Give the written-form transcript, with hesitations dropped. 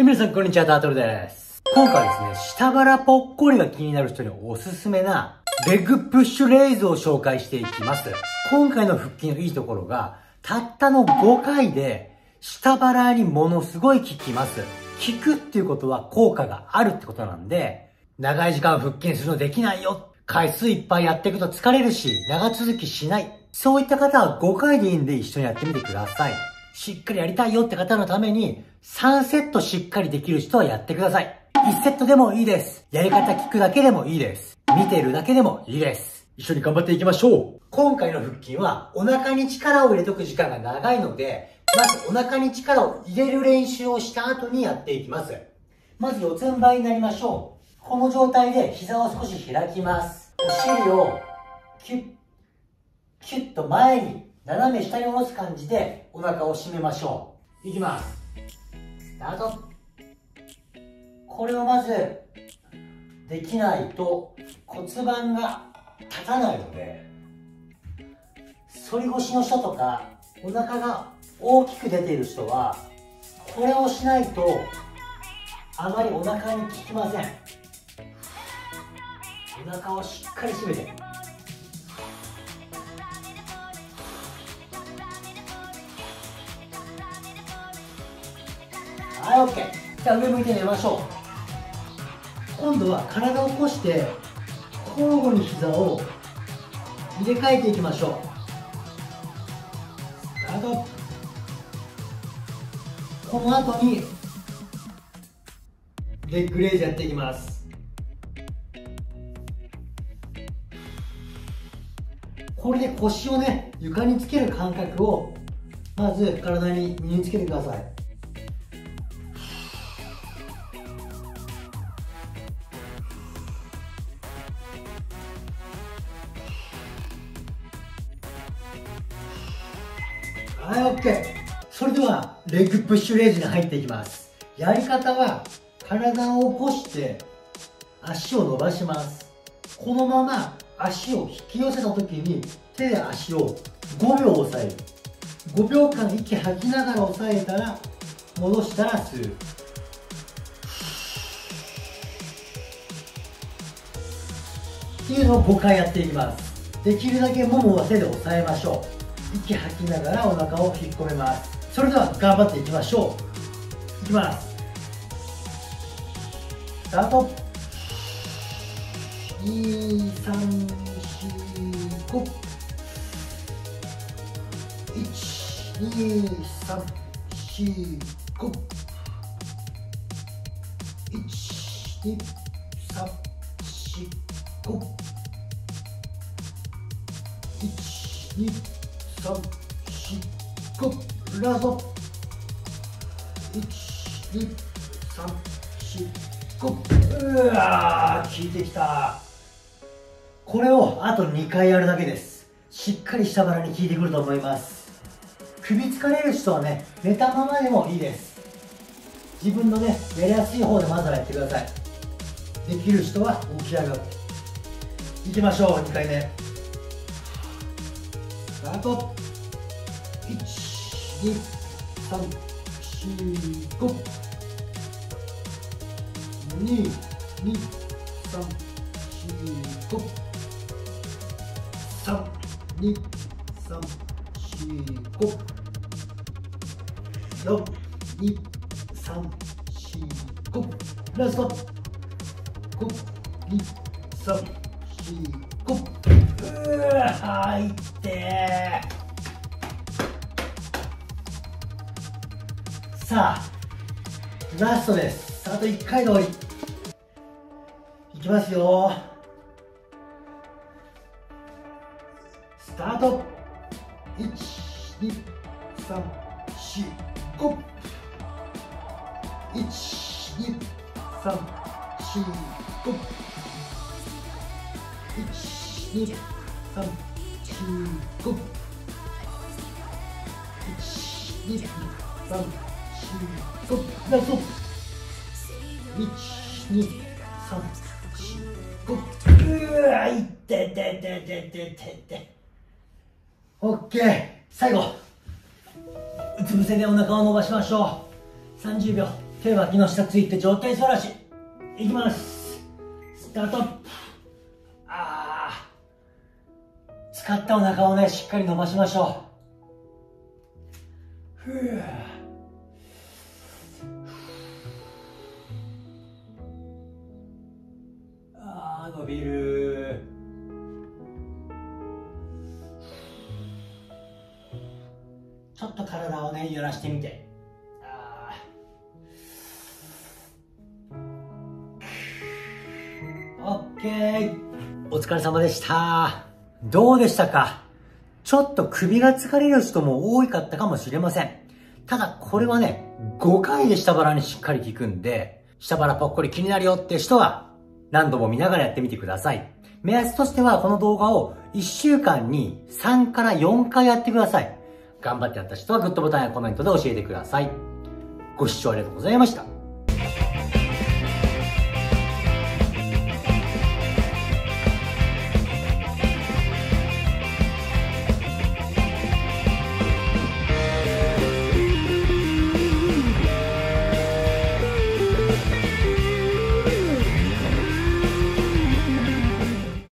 皆さんこんにちは、タートルです。今回はですね、下腹ぽっこりが気になる人におすすめな、レッグプッシュレイズを紹介していきます。今回の腹筋のいいところが、たったの5回で、下腹にものすごい効きます。効くっていうことは効果があるってことなんで、長い時間腹筋するのできないよ。回数いっぱいやっていくと疲れるし、長続きしない。そういった方は5回でいいんで一緒にやってみてください。しっかりやりたいよって方のために、3セットしっかりできる人はやってください。1セットでもいいです。やり方聞くだけでもいいです。見てるだけでもいいです。一緒に頑張っていきましょう。今回の腹筋はお腹に力を入れとく時間が長いので、まずお腹に力を入れる練習をした後にやっていきます。まず四つん這いになりましょう。この状態で膝を少し開きます。お尻をキュッ、キュッと前に斜め下に下ろす感じでお腹を締めましょう。いきます。スタート。これをまずできないと骨盤が立たないので、反り腰の人とかお腹が大きく出ている人はこれをしないとあまりお腹に効きません。お腹をしっかり締めて、はい、 OK。 じゃあ上向いて寝ましょう。今度は体を起こして交互に膝を入れ替えていきましょう。スタート。この後にレッグレイズやっていきます。これで腰をね、床につける感覚をまず体に身につけてください。はい、 OK。 それではレッグプッシュレイズに入っていきます。やり方は体を起こして足を伸ばします。このまま足を引き寄せた時に手で足を5秒押さえる。5秒間息吐きながら押さえたら戻したら吸う。っていうのを5回やっていきます。できるだけももは手で押さえましょう。息吐きながらお腹を引っ込めます。それでは頑張っていきましょう。いきます。スタート。2、3、4、5。1、2、3、4、5。1、2、3、4、5。1、2、3、4、5。ラスト。1、2、3、4、5。うわー、効いてきた。これをあと2回やるだけです。しっかり下腹に効いてくると思います。首疲れる人はね、寝たままでもいいです。自分のね、やりやすい方でまずはやってください。できる人は起き上がっていきましょう。2回目スタート。1、2、3、4、5。2、2、3、4、5。3、2、3、4、5。4、2、3、4、5。ラスト。5、2、3、4、5。うわ、いってー。さあ、ラストです。あと1回で終わり。いきますよ。スタート。1、2、3、4、5。1、2、3、4、5。1、2、3、4、5。1、2、3、4、5。ラスト。1、2、3、4、5。うわ、いっててててててて。オッケー。最後、うつ伏せでお腹を伸ばしましょう。30秒。 手は脇の下ついて上体反らし。いきます。スタート。使ったお腹をね、しっかり伸ばしましょう。伸びる。ちょっと体をね、揺らしてみて。オッケー。お疲れ様でした。どうでしたか？ちょっと首が疲れる人も多かったかもしれません。ただこれはね、5回で下腹にしっかり効くんで、下腹ぽっこり気になるよって人は何度も見ながらやってみてください。目安としてはこの動画を1週間に3から4回やってください。頑張ってやった人はグッドボタンやコメントで教えてください。ご視聴ありがとうございました。